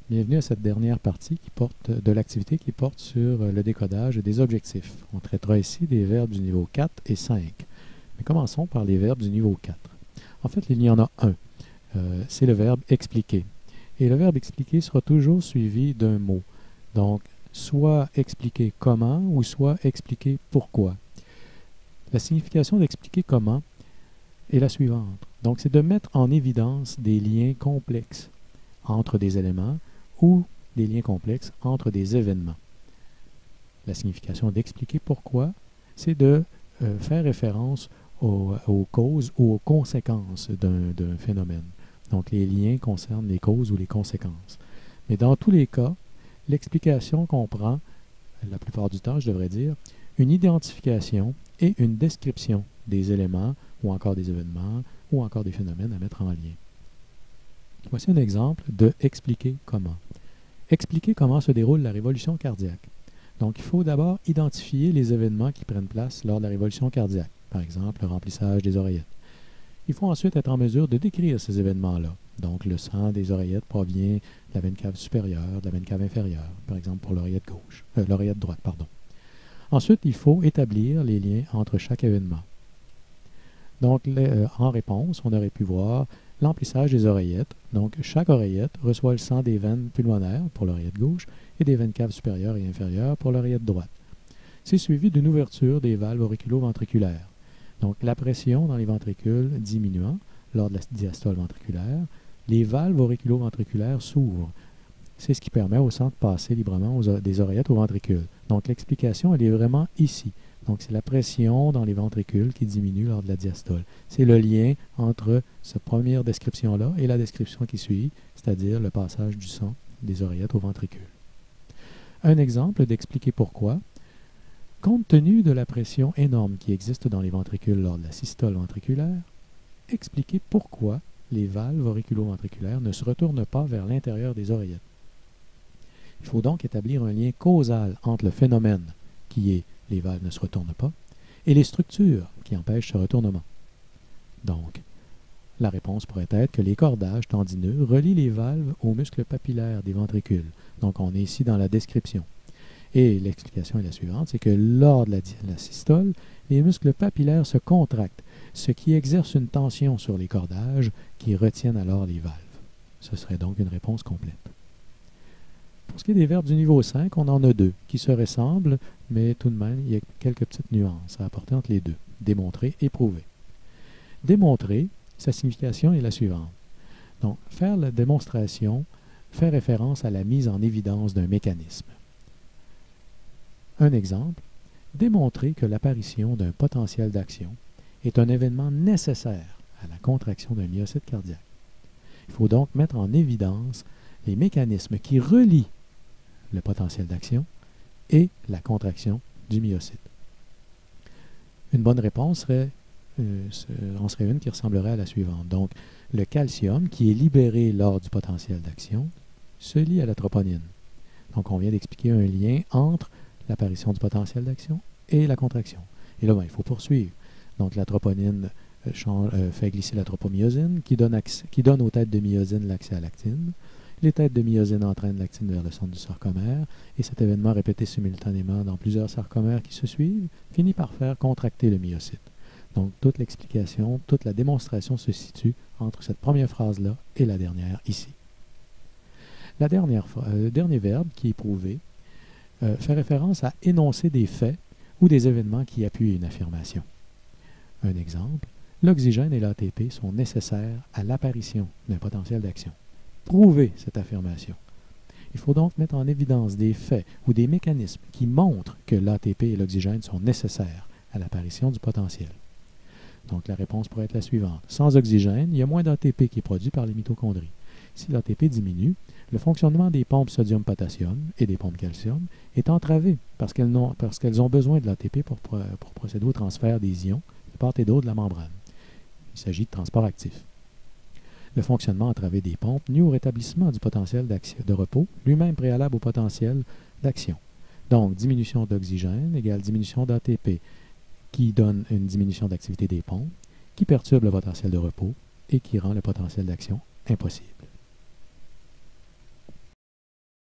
Bienvenue à cette dernière partie de l'activité qui porte sur le décodage des objectifs. On traitera ici des verbes du niveau 4 et 5. Mais commençons par les verbes du niveau 4. En fait, il y en a un. C'est le verbe expliquer. Et le verbe expliquer sera toujours suivi d'un mot. Donc, soit expliquer comment ou soit expliquer pourquoi. La signification d'expliquer comment est la suivante. Donc, c'est de mettre en évidence des liens complexes entre des éléments ou des liens complexes entre des événements. La signification d'expliquer pourquoi, c'est de faire référence aux causes ou aux conséquences d'un phénomène. Donc, les liens concernent les causes ou les conséquences. Mais dans tous les cas, l'explication comprend, la plupart du temps, je devrais dire, une identification et une description des éléments ou encore des événements ou encore des phénomènes à mettre en lien. Voici un exemple de expliquer comment. Expliquer comment se déroule la révolution cardiaque. Donc, il faut d'abord identifier les événements qui prennent place lors de la révolution cardiaque, par exemple le remplissage des oreillettes. Il faut ensuite être en mesure de décrire ces événements-là. Donc, le sang des oreillettes provient de la veine cave supérieure, de la veine cave inférieure, par exemple pour l'oreillette droite. Ensuite, il faut établir les liens entre chaque événement. Donc, en réponse, on aurait pu voir l'emplissage des oreillettes. Donc, chaque oreillette reçoit le sang des veines pulmonaires pour l'oreillette gauche et des veines caves supérieures et inférieures pour l'oreillette droite. C'est suivi d'une ouverture des valves auriculo-ventriculaires. Donc, la pression dans les ventricules diminuant lors de la diastole ventriculaire, les valves auriculo-ventriculaires s'ouvrent. C'est ce qui permet au sang de passer librement des oreillettes aux ventricules. Donc, l'explication, elle est vraiment ici. Donc, c'est la pression dans les ventricules qui diminue lors de la diastole. C'est le lien entre cette première description-là et la description qui suit, c'est-à-dire le passage du sang des oreillettes aux ventricules. Un exemple d'expliquer pourquoi. Compte tenu de la pression énorme qui existe dans les ventricules lors de la systole ventriculaire, expliquer pourquoi les valves auriculo-ventriculaires ne se retournent pas vers l'intérieur des oreillettes. Il faut donc établir un lien causal entre le phénomène qui est les valves ne se retournent pas, et les structures qui empêchent ce retournement. Donc, la réponse pourrait être que les cordages tendineux relient les valves aux muscles papillaires des ventricules. Donc, on est ici dans la description. Et l'explication est la suivante, c'est que lors de la systole, les muscles papillaires se contractent, ce qui exerce une tension sur les cordages qui retiennent alors les valves. Ce serait donc une réponse complète. Pour ce qui est des verbes du niveau 5, on en a deux qui se ressemblent, mais tout de même, il y a quelques petites nuances à apporter entre les deux. Démontrer et prouver. Démontrer, sa signification est la suivante. Donc, faire la démonstration fait référence à la mise en évidence d'un mécanisme. Un exemple, démontrer que l'apparition d'un potentiel d'action est un événement nécessaire à la contraction d'un myocyte cardiaque. Il faut donc mettre en évidence les mécanismes qui relient le potentiel d'action et la contraction du myocyte. Une bonne réponse en serait une qui ressemblerait à la suivante. Donc, le calcium qui est libéré lors du potentiel d'action se lie à la troponine. Donc, on vient d'expliquer un lien entre l'apparition du potentiel d'action et la contraction. Et là, il faut poursuivre. Donc, la troponine fait glisser la tropomyosine qui donne aux têtes de myosine l'accès à l'actine. Les têtes de myosine entraînent l'actine vers le centre du sarcomère et cet événement répété simultanément dans plusieurs sarcomères qui se suivent finit par faire contracter le myocyte. Donc, toute l'explication, toute la démonstration se situe entre cette première phrase-là et la dernière ici. Le dernier verbe qui est prouvé fait référence à énoncer des faits ou des événements qui appuient une affirmation. Un exemple, l'oxygène et l'ATP sont nécessaires à l'apparition d'un potentiel d'action. Prouver cette affirmation. Il faut donc mettre en évidence des faits ou des mécanismes qui montrent que l'ATP et l'oxygène sont nécessaires à l'apparition du potentiel. Donc la réponse pourrait être la suivante. Sans oxygène, il y a moins d'ATP qui est produit par les mitochondries. Si l'ATP diminue, le fonctionnement des pompes sodium-potassium et des pompes calcium est entravé parce qu'elles ont besoin de l'ATP pour procéder au transfert des ions de part et d'autre de la membrane. Il s'agit de transport actif. Le fonctionnement entravé des pompes nuit au rétablissement du potentiel de repos, lui-même préalable au potentiel d'action. Donc, diminution d'oxygène égale diminution d'ATP, qui donne une diminution d'activité des pompes, qui perturbe le potentiel de repos et qui rend le potentiel d'action impossible.